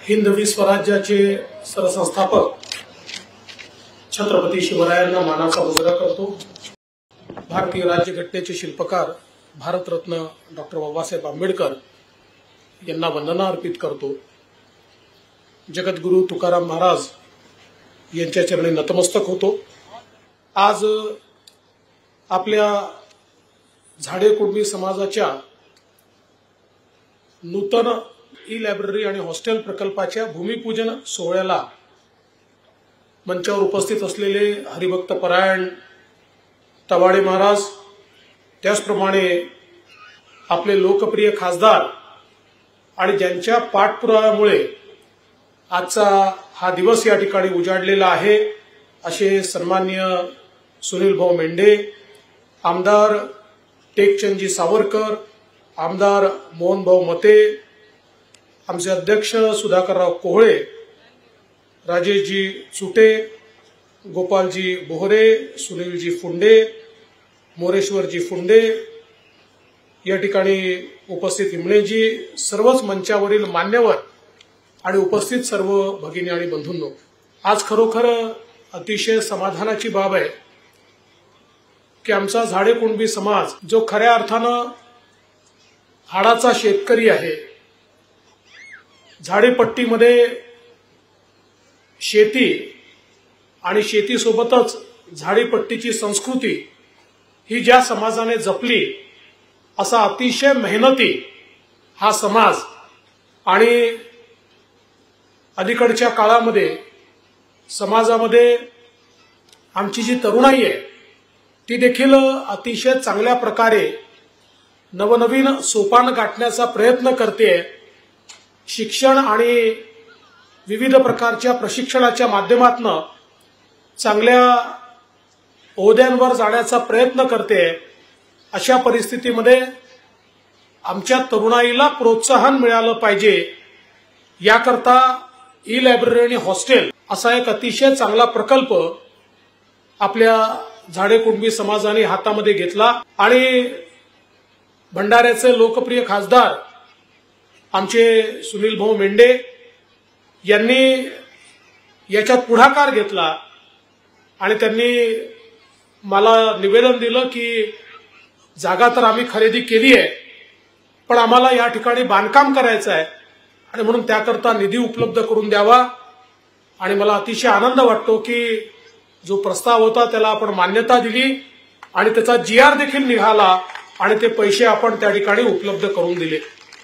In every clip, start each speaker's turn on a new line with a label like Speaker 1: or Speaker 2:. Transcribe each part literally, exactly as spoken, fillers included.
Speaker 1: हिंदवी स्वराज्याचे सरसंस्थापक छत्रपती शिवरायांना मानाचा मुजरा करतो। भारतीय राज्यघटनेचे शिल्पकार भारतरत्न डॉक्टर बाबासाहेब आंबेडकर यांना वंदना अर्पित करतो। जगद्गुरु तुकाराम महाराज यांच्या चरणी नतमस्तक होतो। आज आपल्या झाडे कुणबी समाजाच्या नूतन ई लायब्ररी आणि हॉस्टेल प्रकल्पाच्या भूमिपूजन सोहळ्याला मंचावर उपस्थित असलेले हरिभक्त परायण तवाडे महाराज, त्याचप्रमाणे आपले लोकप्रिय खासदार आणि ज्यांच्या पाठपुराव्यामुळे आजचा हा दिवस या ठिकाणी उजाडलेला आहे असे सन्माननीय सुनील भाऊ मेंढे, आमदार टेकचंदजी सावरकर, आमदार मोहन भाऊ मते, आमचे अध्यक्ष सुधाकरराव कोहळे, राजेशजी चुटे, गोपालजी बोहरे, सुनीलजी फुंडे, मोरेश्वरजी फुंडे, या ठिकाणी उपस्थित हिमणेजी, सर्वच मंचावरील मान्यवर आणि उपस्थित सर्व भगिनी आणि बंधूंनो, आज खरोखर अतिशय समाधानाची बाब आहे की आमचा झाडे कुणबी समाज जो खऱ्या अर्थानं हाडाचा शेतकरी आहे, झाडेपट्टीमध्ये शेती आणि शेतीसोबतच झाडीपट्टीची संस्कृती ही ज्या समाजाने जपली असा अतिशय मेहनती हा समाज आणि अलीकडच्या काळामध्ये समाजामध्ये आमची जी तरुणाई आहे ती देखील अतिशय चांगल्या प्रकारे नवनवीन सोपान गाठण्याचा प्रयत्न करते। शिक्षण आणि विविध प्रकारच्या प्रशिक्षणाच्या माध्यमातून चांगल्या ओहद्यांवर जाण्याचा प्रयत्न करते। अशा परिस्थितीमध्ये आमच्या तरुणाईला प्रोत्साहन मिळालं पाहिजे याकरता ई लायब्ररी आणि हॉस्टेल असा एक अतिशय चांगला प्रकल्प आपल्या झाडे कुणबी समाजाने हातामध्ये घेतला आणि भंडाऱ्याचे लोकप्रिय खासदार आमचे सुनील भाऊ मेंढे यांनी याच्यात पुढाकार घेतला आणि त्यांनी मला निवेदन दिलं की जागा तर आम्ही खरेदी केली आहे पण आम्हाला या ठिकाणी बांधकाम करायचं आहे आणि म्हणून त्याकरता निधी उपलब्ध करून द्यावा। आणि मला अतिशय आनंद वाटतो की जो प्रस्ताव होता त्याला आपण मान्यता दिली आणि त्याचा जी आर देखील निघाला आणि ते पैसे आपण त्या ठिकाणी उपलब्ध करून दिले।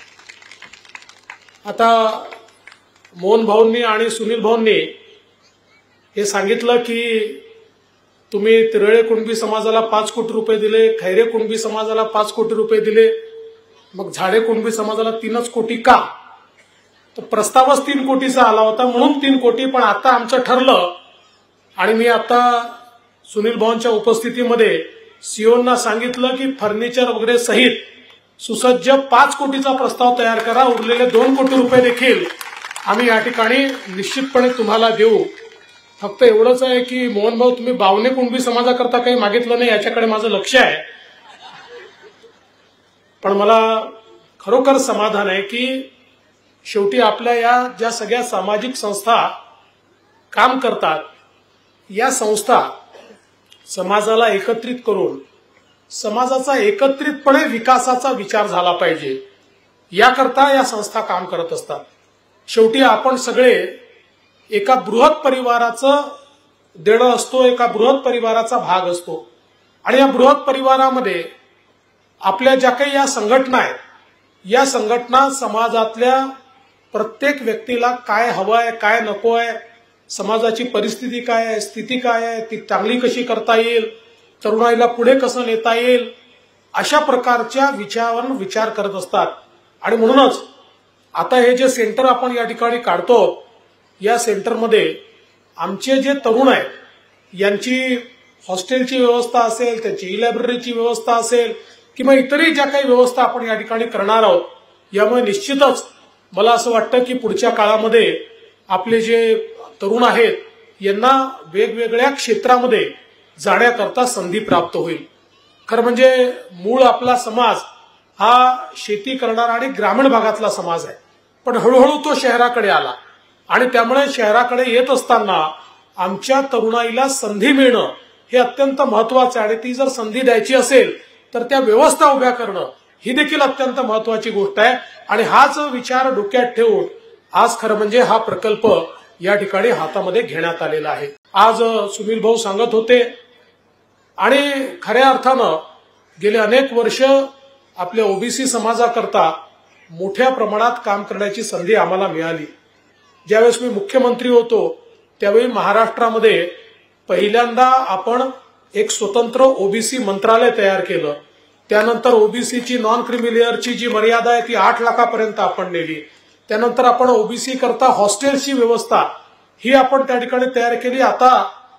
Speaker 1: आता मोहन भाऊंनी आणि सुनील भाऊंनी हे सांगितलं की तुम्ही तिरळे कुणबी समाजाला पाच कोटी रुपये दिले, खैरे कुणबी समाजाला पाच कोटी रुपये दिले, मग झाडे कुणबी समाजाला तीनच कोटी का? तर प्रस्तावच तीन कोटीचा आला होता म्हणून तीन कोटी, पण आता आमचं ठरलं आणि मी आता सुनील भाऊंच्या उपस्थितीमध्ये सीओना सांगितलं की फर्निचर वगैरे सहित सुसज्ज पाच कोटीचा प्रस्ताव तयार करा, उरलेले दोन कोटी रुपये देखील आम्ही या ठिकाणी निश्चितपणे तुम्हाला देऊ। फक्त एवढंच आहे की मोहन भाऊ तुम्ही बावणे कुणबी समाजाकरता काही मागितलं नाही याच्याकडे माझं लक्ष आहे, पण मला खरोखर समाधान आहे की शेवटी आपल्या या ज्या सगळ्या सामाजिक संस्था काम करतात या संस्था समाजाला एकत्रित करून समाजाचा एकत्रितपणे विकासाचा विचार झाला पाहिजे याकरता या संस्था काम करत असतात। शेवटी आपण सगळे एका बृहत परिवाराचं देणं असतो, एका बृहत परिवाराचा भाग असतो आणि या बृहत परिवारामध्ये आपल्या ज्या काही या संघटना आहेत या संघटना समाजातल्या प्रत्येक व्यक्तीला काय हवं आहे, काय नको आहे, समाजाची परिस्थिती काय आहे, स्थिती काय आहे, ती चांगली कशी करता येईल, तरुणाईला पुढे कसं नेता येईल, अशा प्रकारच्या विचारांवर विचार करत असतात। आणि म्हणूनच आता हे जे सेंटर आपण या ठिकाणी काढतो या सेंटरमध्ये आमचे जे तरुण आहेत यांची हॉस्टेलची व्यवस्था असेल, त्यांची ई लायब्ररीची व्यवस्था असेल किंवा इतरही ज्या काही व्यवस्था आपण या ठिकाणी करणार आहोत, यामुळे निश्चितच मला असं वाटतं की पुढच्या काळामध्ये आपले जे तरुण आहेत यांना वेगवेगळ्या क्षेत्रामध्ये जाण्याकरता संधी प्राप्त होईल। खरं म्हणजे मूळ आपला समाज हा शेती करणारा आणि ग्रामीण भागातला समाज आहे, पण हळूहळू तो शहराकडे आला आणि त्यामुळे शहराकडे येत असताना आमच्या तरुणाईला संधी मिळणं हे अत्यंत महत्वाचं आहे. आणि ती जर संधी द्यायची असेल तर त्या व्यवस्था उभ्या करणं ही देखील अत्यंत महत्वाची गोष्ट आहे. आणि हाच विचार डोक्यात ठेवून आज खरं म्हणजे हा प्रकल्प या ठिकाणी हातामध्ये घेण्यात आलेला आहे. आज सुनील भाऊ सांगत होते आणि खऱ्या अर्थानं गेले अनेक वर्ष आपल्या ओबीसी समाजाकरता मोठ्या प्रमाणात काम करण्याची संधी आम्हाला मिळाली. ज्यावेळेस मी मुख्यमंत्री होतो त्यावेळी महाराष्ट्रामध्ये पहिल्यांदा आपण एक स्वतंत्र ओबीसी मंत्रालय तयार केलं. त्यानंतर ओबीसीची नॉन क्रिमिलेअरची जी मर्यादा आहे ती आठ लाखापर्यंत आपण नेली. त्यानंतर आपण ओबीसी करता हॉस्टेलची व्यवस्था ही आपण त्या ठिकाणी तयार केली. आता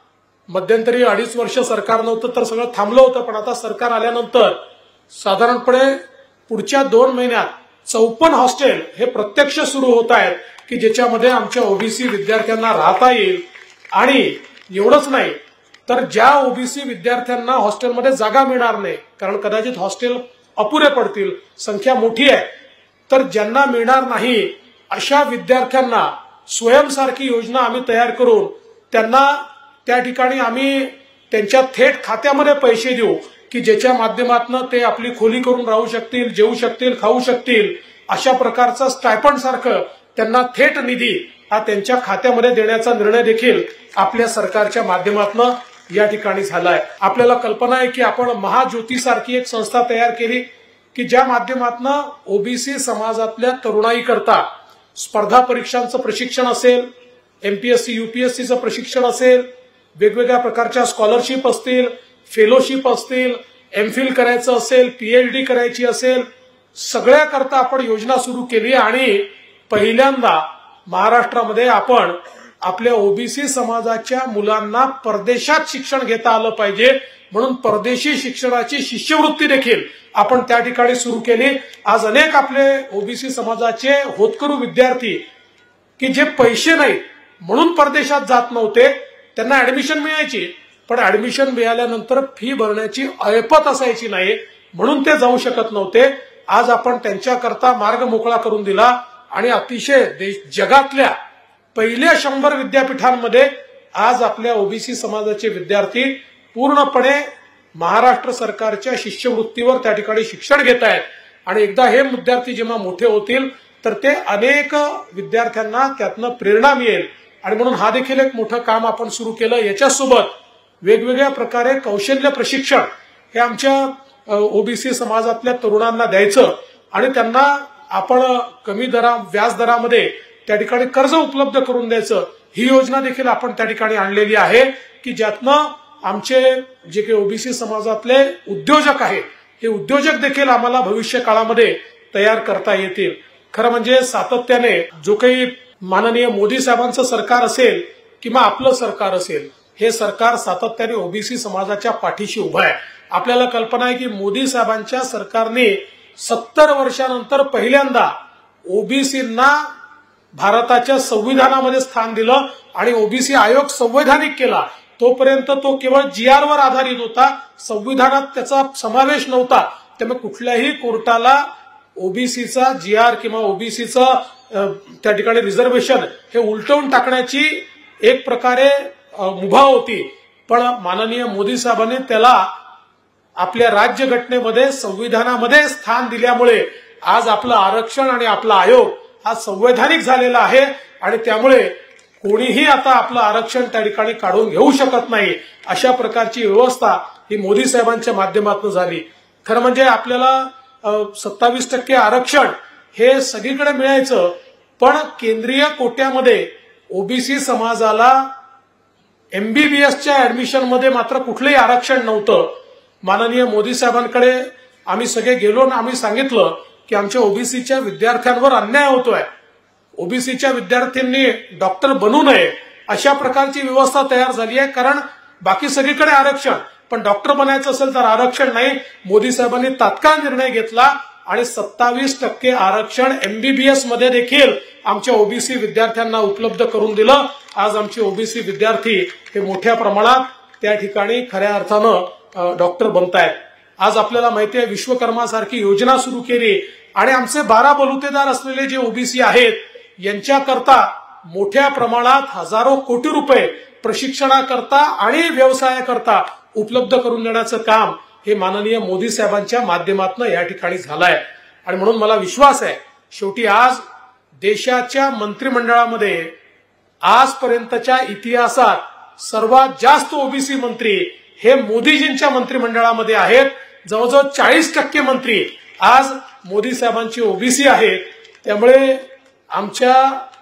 Speaker 1: मध्यंतरी अडीच वर्ष सरकार नव्हतं तर सगळं थांबलं होतं, पण आता सरकार आल्यानंतर साधारणपणे पुढच्या दोन महिन्यात चौपन्न हॉस्टेल हे प्रत्यक्ष सुरू होत आहेत की ज्याच्यामध्ये आमच्या ओबीसी विद्यार्थ्यांना राहता येईल. आणि एवढंच नाही तर ज्या ओबीसी विद्यार्थ्यांना हॉस्टेलमध्ये जागा मिळणार नाही, कारण कदाचित हॉस्टेल अपुरे पडतील, संख्या मोठी आहे, तर ज्यांना मिळणार नाही अशा विद्यार्थ्यांना स्वयंसारखी योजना आम्ही तयार करून त्यांना त्या ठिकाणी आम्ही त्यांच्या थेट खात्यामध्ये पैसे देऊ की ज्याच्या माध्यमातून ते आपली खोली करून राहू शकतील, जेवू शकतील, खाऊ शकतील. अशा प्रकारचा स्टायपंड सारखं त्यांना थेट निधी हा त्यांच्या खात्यामध्ये देण्याचा निर्णय देखील आपल्या सरकारच्या माध्यमातून या ठिकाणी झालाय. आपल्याला कल्पना आहे की आपण महाज्योती सारखी एक संस्था तयार केली की ज्या माध्यमातून ओबीसी समाजातल्या तरुणाई करता स्पर्धा परीक्षांचं प्रशिक्षण असेल, एमपीएससी युपीएससीचं प्रशिक्षण असेल, वेगवेगळ्या प्रकारच्या स्कॉलरशिप असतील, फेलोशिप असतील, एमफिल करायचं असेल, पीएचडी करायची असेल, सगळ्याकरता आपण योजना सुरू केली. आणि पहिल्यांदा महाराष्ट्रामध्ये आपण आपल्या ओबीसी समाजाच्या मुलांना परदेशात शिक्षण घेता आलं पाहिजे म्हणून परदेशी शिक्षणाची शिष्यवृत्ती देखील आपण त्या ठिकाणी सुरू केली. आज अनेक आपले ओबीसी समाजाचे होतकरू विद्यार्थी की जे पैसे नाहीत म्हणून परदेशात जात नव्हते, त्यांना ऍडमिशन मिळायची, पण ऍडमिशन मिळाल्यानंतर फी भरण्याची ऐपत असायची नाही म्हणून ते जाऊ शकत नव्हते. आज आपण त्यांच्याकरता मार्ग मोकळा करून दिला आणि अतिशय देश जगातल्या पहिल्या शंभर विद्यापीठांमध्ये आज आपल्या ओबीसी समाजाचे विद्यार्थी पूर्णपणे महाराष्ट्र सरकारच्या शिष्यवृत्तीवर त्या ठिकाणी शिक्षण घेत आहेत. आणि एकदा हे विद्यार्थी जेव्हा मोठे होतील तर ते अनेक विद्यार्थ्यांना त्यातनं प्रेरणा मिळेल. आणि म्हणून हा देखील एक मोठं काम आपण सुरू केलं. याच्यासोबत वेगवेगळ्या प्रकारे कौशल्य प्रशिक्षण हे आमच्या ओबीसी समाजातल्या तरुणांना द्यायचं आणि त्यांना आपण कमी दरा व्याज दरामध्ये त्या ठिकाणी कर्ज उपलब्ध करून द्यायचं, ही योजना देखील आपण त्या ठिकाणी आणलेली आहे की ज्यातनं आमचे जे काही ओबीसी समाजातले उद्योजक आहेत हे उद्योजक देखील आम्हाला भविष्य काळामध्ये तयार करता येतील. खरं म्हणजे सातत्याने जो काही माननीय मोदी साहेबांचं सरकार असेल किंवा आपलं सरकार असेल, हे सरकार सातत्याने ओबीसी समाजाच्या पाठीशी उभं आहे. आपल्याला कल्पना आहे की मोदी साहेबांच्या सरकारने सत्तर वर्षानंतर पहिल्यांदा ओबीसींना भारताच्या संविधानामध्ये स्थान दिलं आणि ओबीसी आयोग संवैधानिक केला. तोपर्यंत तो केवळ जी आर वर आधारित होता, संविधानात त्याचा समावेश नव्हता. त्यामुळे कुठल्याही कोर्टाला ओबीसीचा जी आर किंवा ओबीसीचा त्या ठिकाणी रिझर्वेशन हे उलटवून टाकण्याची एक प्रकारे मुभा होती. पण माननीय मोदी साहेबांनी त्याला आपल्या राज्यघटनेमध्ये संविधानामध्ये स्थान दिल्यामुळे आज आपलं आरक्षण आणि आपला आयोग हा संवैधानिक झालेला आहे. आणि त्यामुळे कोणीही आता आपलं आरक्षण त्या ठिकाणी काढून घेऊ शकत नाही. अशा प्रकारची व्यवस्था ही मोदी साहेबांच्या माध्यमातून झाली. खरं म्हणजे आपल्याला सत्तावीस टक्के आरक्षण हे सगळीकडे मिळायचं, पण केंद्रीय कोट्यामध्ये ओबीसी समाजाला एमबीबीएसच्या ऍडमिशनमध्ये मात्र कुठलंही आरक्षण नव्हतं. माननीय मोदी साहेबांकडे आम्ही सगळे गेलो आणि आम्ही सांगितलं की आमच्या ओबीसीच्या विद्यार्थ्यांवर अन्याय होतोय, ओबीसीच्या विद्यार्थ्यांनी डॉक्टर बनू नये अशा प्रकारची व्यवस्था तयार झाली आहे. कारण बाकी सगळीकडे आरक्षण, पण डॉक्टर बनायचं असेल तर आरक्षण नाही. मोदी साहेबांनी तात्काळ निर्णय घेतला आणि सत्तावीस टक्के आरक्षण एमबीबीएस मध्ये देखील आमच्या ओबीसी विद्यार्थ्यांना उपलब्ध करून दिलं. आज आमचे ओबीसी विद्यार्थी हे मोठ्या प्रमाणात त्या ठिकाणी खऱ्या अर्थानं डॉक्टर बनतायत. आज आपल्याला माहिती आहे विश्वकर्मा सारखी योजना सुरू केली आणि आमचे बारा बलुतेदार असलेले जे ओबीसी आहेत यांच्याकरता मोठ्या प्रमाणात हजारो कोटी रुपये प्रशिक्षणाकरता आणि व्यवसायाकरता उपलब्ध करून देण्याचं काम हे माननीय मोदी साहेबांच्या माध्यमातून या ठिकाणी झालंय. आणि म्हणून मला विश्वास आहे, शेवटी आज देशाच्या मंत्रिमंडळामध्ये आजपर्यंतच्या इतिहासात सर्वात जास्त ओबीसी मंत्री हे मोदीजींच्या मंत्रिमंडळामध्ये आहेत. जवळजवळ चाळीस टक्के मंत्री आज मोदी साहेबांची ओबीसी आहेत. त्यामुळे आमच्या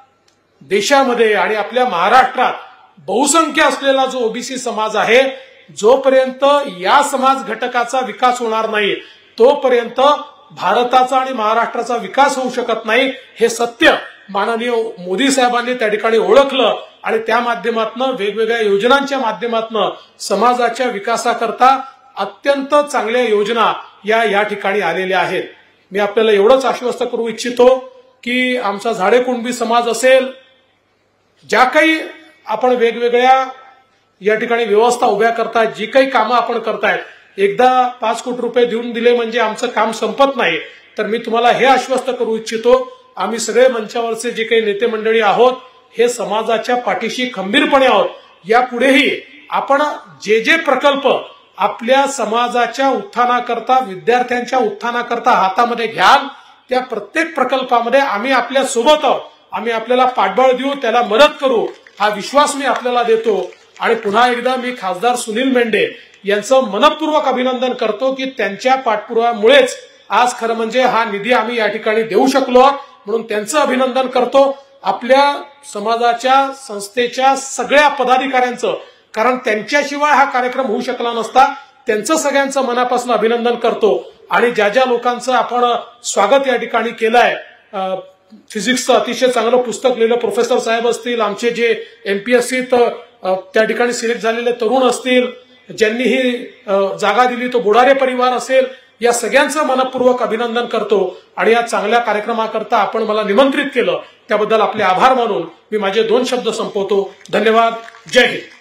Speaker 1: देशामध्ये आणि आपल्या महाराष्ट्रात बहुसंख्य असलेला जो ओबीसी समाज आहे, जोपर्यंत या समाज घटकाचा विकास होणार नाही तोपर्यंत भारताचा आणि महाराष्ट्राचा विकास होऊ शकत नाही. हे सत्य माननीय मोदी साहेबांनी त्या ठिकाणी ओळखलं आणि त्या माध्यमातून वेगवेगळ्या योजनांच्या माध्यमातून समाजाच्या विकासाकरता अत्यंत चांगल्या योजना या या ठिकाणी आलेल्या आहेत. मी आपल्याला एवढंच आश्वस्त करू इच्छितो की आमचा झाडे कुणबी समाज असेल, ज्या काही आपण वेगवेगळ्या या ठिकाणी व्यवस्था उभ्या करतायत, जी काही कामं आपण करतायत, एकदा पाच कोटी रुपये देऊन दिले म्हणजे आमचं काम संपत नाही. तर मी तुम्हाला हे आश्वस्त करू इच्छितो, आम्ही सगळे मंचावरचे जे काही नेते मंडळी आहोत हे समाजाच्या पाठीशी खंबीरपणे आहोत. यापुढेही आपण जे जे प्रकल्प आपल्या समाजाच्या उत्थानाकरता, विद्यार्थ्यांच्या उत्थानाकरता हातामध्ये घ्याल, त्या प्रत्येक प्रकल्पामध्ये आम्ही आपल्या सोबत आहोत. आम्ही आपल्याला पाठबळ देऊ, त्याला मदत करू, हा विश्वास मी आपल्याला देतो. आणि पुन्हा एकदा मी खासदार सुनील मेंढे यांचं मनपूर्वक अभिनंदन करतो की त्यांच्या पाठपुराव्यामुळेच आज खरं म्हणजे हा निधी आम्ही या ठिकाणी देऊ शकलो, म्हणून त्यांचं अभिनंदन करतो. आपल्या समाजाच्या संस्थेच्या सगळ्या पदाधिकाऱ्यांचं, कारण त्यांच्याशिवाय हा कार्यक्रम होऊ शकला नसता, त्यांचं सगळ्यांचं मनापासून अभिनंदन करतो. आणि ज्या ज्या लोकांचं आपण स्वागत या ठिकाणी केलंय, फिजिक्सचं अतिशय चांगलं पुस्तक लिहिलं प्रोफेसर साहेब असतील, आमचे जे एमपीएससीत त्या ठिकाणी सिलेक्ट झालेले तरुण असतील, ज्यांनी ही जागा दिली तो बोडारे परिवार असेल, या सगळ्यांचं मनपूर्वक अभिनंदन करतो. आणि या चांगल्या कार्यक्रमाकरता आपण मला निमंत्रित केलं त्याबद्दल आपले आभार मानून मी माझे दोन शब्द संपवतो. धन्यवाद. जय हिंद.